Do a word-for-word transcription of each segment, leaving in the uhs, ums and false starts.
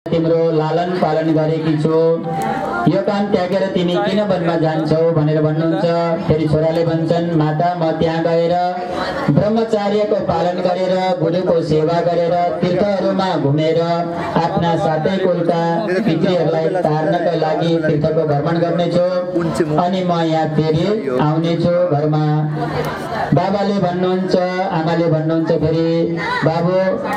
तिम्रो लालन पालन गरेकी छु, यो काम त्यागेर तिमी किन वनमा जान्छौ भनेर भन्नुहुन्छ। फेरि छोराले भन्छन्, माता म त्यहाँ गएर ब्रह्मचार्यको पालन गरेर गुरुको सेवा गरेर तीर्थहरूमा घुमेर आफ्ना साथै कुलका पितृहरूलाई तार्नका लागि तीर्थको भ्रमण गर्नेछु, अनि म यहाँ फेरि आउनेछु घरमा। बाबाले भन्नुहुन्छ, आमाले भन्नुहुन्छ फेरि, बाबु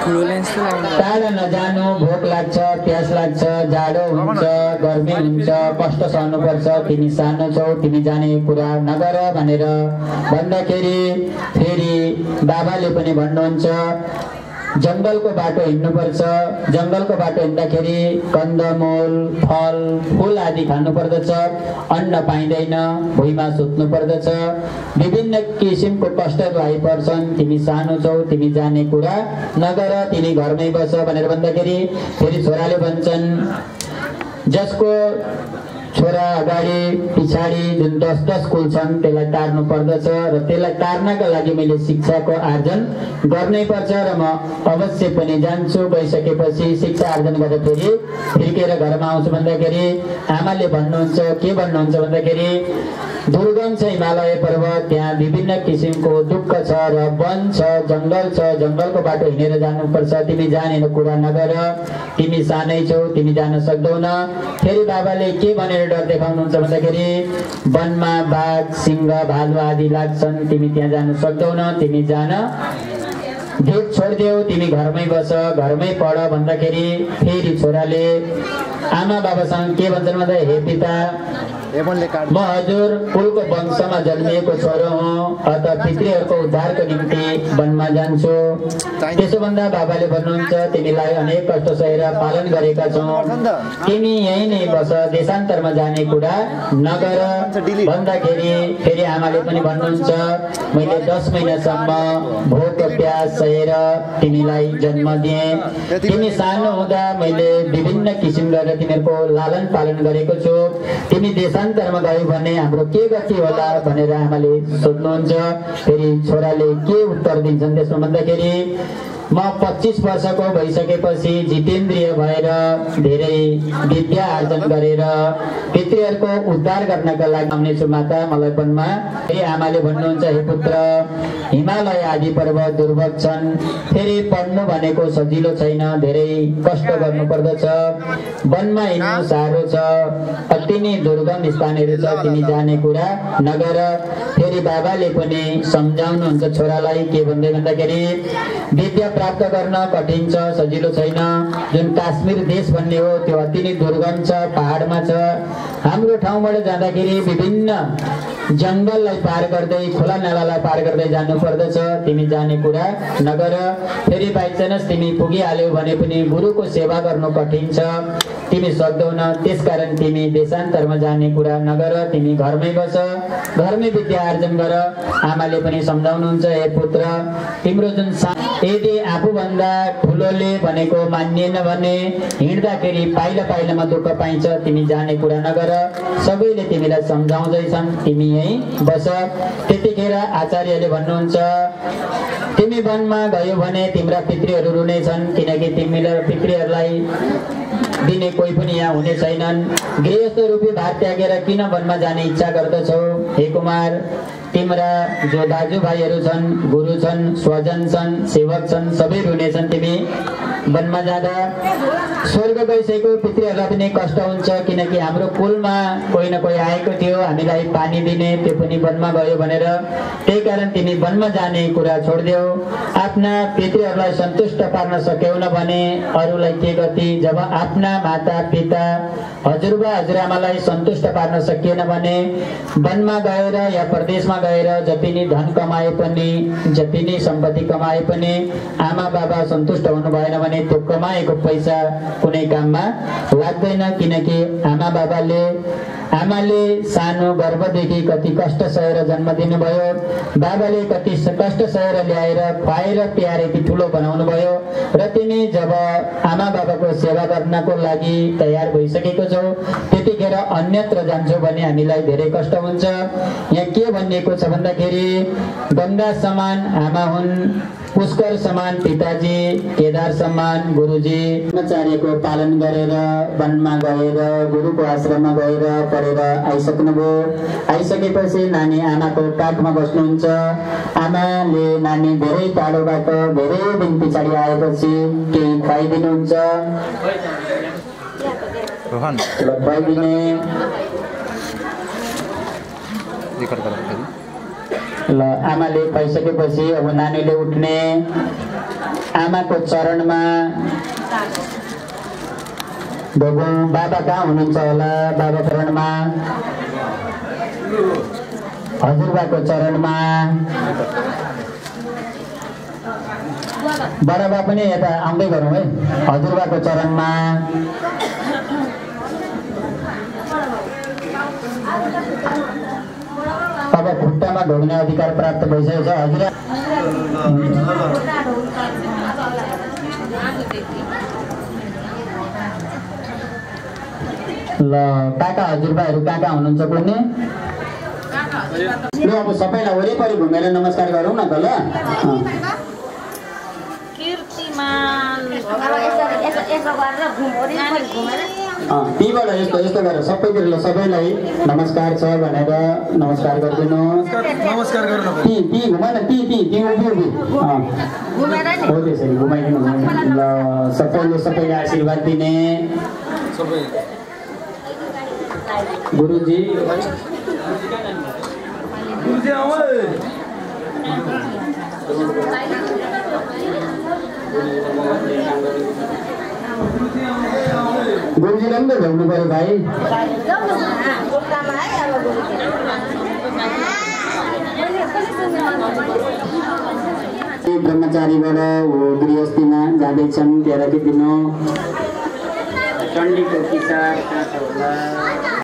टाढा नजानु, भोक लाग्छ, प्यास लाग्छ, जाडो हुन्छ, गर्मी हुन्छ, कष्ट सहनुपर्छ, तिमी सानो छौ, तिमी जाने कुरा नगर भनेर भन्दाखेरि फेरि बाबाले पनि भन्नुहुन्छ, जंगलको बाटो हिँड्नुपर्छ। जंगलको बाटो हिँड्दाखेरि कन्दमूल फल फूल आदि खानु पर्दछ, अन्न पाइँदैन, भुइँमा सुत्नु पर्दछ, विभिन्न किसिमको कष्टहरू आइपर्छन्, तिमी सानो छौ, तिमी जाने कुरा नगर, तिमी घरमै बस भनेर भन्दाखेरि फेरि छोराले भन्छन्, जसको छोरा अगाडि पछाडि जुन दस दस कुल छन् त्यसलाई टार्नु पर्दछ र त्यसलाई टार्नका लागि मैले शिक्षाको आर्जन गर्नै पर्छ र म अवश्य पनि जान्छु। गइसकेपछि शिक्षा आर्जन गरेर फेरि फर्केर घरमा आउँछु भन्दाखेरि आमाले भन्नुहुन्छ, के भन्नुहुन्छ भन्दाखेरि, दुर्गम छ हिमालय पर्वत, त्यहाँ विभिन्न किसिमको दुःख छ र वन छ, जंगल छ, जंगलको बाटो हिँडेर जानुपर्छ, तिमी जाने कुरा नगर, तिमी सानै छौ, तिमी जान सक्दैनौ। फेरि बाबाले के भनेर डर देखाउनुहुन्छ भन्दाखेरि, वनमा बाघ सिंह भालु आदि लाग्छन्, तिमी त्यहाँ जान सक्दैनौ, तिमी जान देश छोडिदेऊ, तिमी घरमै बस, घरमै पढ भन्दाखेरि फेरि छोराले आमा बाबासँग के भन्छन् भन्दा, हे पिता, म हजुर कुलको वंशमा जन्मिएको छोरो हुँ, अत पितृहरूको उद्धारको निम्ति वनमा जान्छु। त्यसो भन्दा बाबाले भन्नुहुन्छ, तिमीलाई अनेक कष्ट सहेर पालन गरेका छौँ, तिमी यही नै बस, देशान्तरमा जाने कुरा नगर भन्दाखेरि फेरि आमाले पनि भन्नुहुन्छ, मैले दस महिनासम्म भोक प्यास सहेर तिमीलाई जन्म दिएँ, तिमी सानो हुँदा मैले विभिन्न किसिम गरेर तिमीहरूको लालन पालन गरेको छु, तिमी देशान्तरमा गयो भने हाम्रो के गति होला भनेर आमाले सोध्नुहुन्छ। फेरि छोराले के उत्तर दिन्छन् त्यसमा भन्दाखेरि, म पच्चीस वर्षको भइसकेपछि जितेन्द्रिय भएर धेरै विद्या आर्जन गरेर पितृहरूको उद्धार गर्नका लागि आउनेछु माता, मलाई वनमा। फेरि आमाले भन्नुहुन्छ, हे पुत्र, हिमालय आदि पर्वत दुर्भग छन्, फेरि पढ्नु भनेको सजिलो छैन, धेरै कष्ट गर्नु पर्दछ, वनमा हिँड्नु साह्रो छ, अति नै दुर्गम स्थानहरू छ, तिमी जाने कुरा नगर। फेरि बाबाले पनि सम्झाउनुहुन्छ छोरालाई, के भन्दै भन्दाखेरि, विद्या प्राप्त गर्न कठिन छ, सजिलो छैन, जुन काश्मीर देश भन्ने हो त्यो अति नै दुर्गम छ, पहाडमा छ, हाम्रो ठाउँबाट जाँदाखेरि विभिन्न जंगललाई पार गर्दै खोला नालालाई पार गर्दै जानु पर्दछ, तिमी जाने कुरा नगर। फेरि बाइचान्स तिमी पुगिहाल्यौ भने पनि गुरुको सेवा गर्नु कठिन छ, तिमी सक्दैनौ, त्यसकारण तिमी देशान्तरमा जाने कुरा नगर, तिमी घरमै बस, घरमै विद्या आर्जन गर। आमाले पनि सम्झाउनुहुन्छ, हे पुत्र, तिम्रो जुन यदि आफूभन्दा ठुलोले भनेको मानिएन भने हिँड्दाखेरि पाइला पाइलामा दुःख पाइन्छ, तिमी जाने कुरा नगर, सबैले तिमीलाई सम्झाउँदैछन्, तिमी यही बस। त्यतिखेर आचार्यले भन्नुहुन्छ, तिमी वनमा गयो भने तिम्रा पितृहरू रुनेछन्, किनकि तिमीलाई पितृहरूलाई दिने कोही पनि यहाँ हुने छैनन्, गृहस्थ रूपी भार त्यागेर किन वनमा जाने इच्छा गर्दछौ? हे कुमार, तिम्रा जो दाजुभाइहरू छन्, गुरु छन्, स्वजन छन्, सेवक छन्, सबै रुनेछन् तिमी वनमा जाँदा। स्वर्ग गइसकेको पितृहरूलाई पनि कष्ट हुन्छ, किनकि हाम्रो कुलमा कोही न कोही आएको थियो हामीलाई पानी दिने, त्यो पनि वनमा गयो भनेर, त्यही कारण तिमी वनमा जाने कुरा छोडिदेऊ। आफ्ना पितृहरूलाई सन्तुष्ट पार्न सक्यौन भने अरूलाई के गति? जब आफ्ना माता पिता हजुरबा हजुरआमालाई सन्तुष्ट पार्न सकिएन भने वनमा गएर या प्रदेशमा गएर जति नै धन कमाए पनि, जति नै सम्पत्ति कमाए पनि आमा बाबा सन्तुष्ट हुनु भएन भने त्यो कमाएको पैसा कुनै काममा लाग्दैन, किनकि आमा बाबाले आमाले सानो गर्भदेखि कति कष्ट सहेर जन्म दिनुभयो, बाबाले कति कष्ट सहेर ल्याएर खुवाएर प्यारे ठुलो बनाउनु भयो, र तिमी जब आमा बाबाको सेवा गर्नको लागि तयार भइसकेको छौ त्यतिखेर अन्यत्र जान्छौ भने हामीलाई धेरै कष्ट हुन्छ। यहाँ के भनिएको छ भन्दाखेरि, गंगा समान आमा हुन्, पुष्कर समान पिताजी, केदार समान गुरुजी ब्रह्मचार्यको पालन गरेर वनमा गएर गुरुको आश्रममा गएर पढेर आइसक्नुभयो। आइसकेपछि नानी आमाको काखमा बस्नुहुन्छ। आमाले नानी धेरै टाढोबाट धेरै दिन पछाडि आएपछि केही खुवाइदिनुहुन्छ। खुवाइदिने ल आमाले खुवाइसकेपछि अब नानीले उठ्ने, आमाको चरणमा बगु बाबा कहाँ हुनुहुन्छ होला? बाबा चरणमा, हजुरबाको चरणमा, बडाबा पनि यता आउँदै गरौँ है। हजुरबाको चरणमा, अब खुट्टामा ढोग्ने अधिकार प्राप्त भइसकेको छ। हजुर ल काका हजुरबाहरू कहाँ कहाँ हुनुहुन्छ कुनै? ल अब सबैलाई वरिपरि घुमेर नमस्कार गरौँ न त ल। तीबाट यस्तो यस्तो गरेर सबैतिर ल सबैलाई नमस्कार छ भनेर नमस्कार गरिदिनु। नमस्कार गर्नु ती ती घुमा न ती ती ती उभि उभि हो त्यसरी घुमाइदिनु। ल सबैले सबैले आशीर्वाद दिने। गुरुजी गुरुजी आउँ गुरुजीलाई पनि त भ्याउनु पऱ्यो भाइ। ब्रह्मचारीबाट हो गृहस्थीमा जाँदैछन् तेह्र दिन। चण्डीको किस्सा कहाँ छ होला?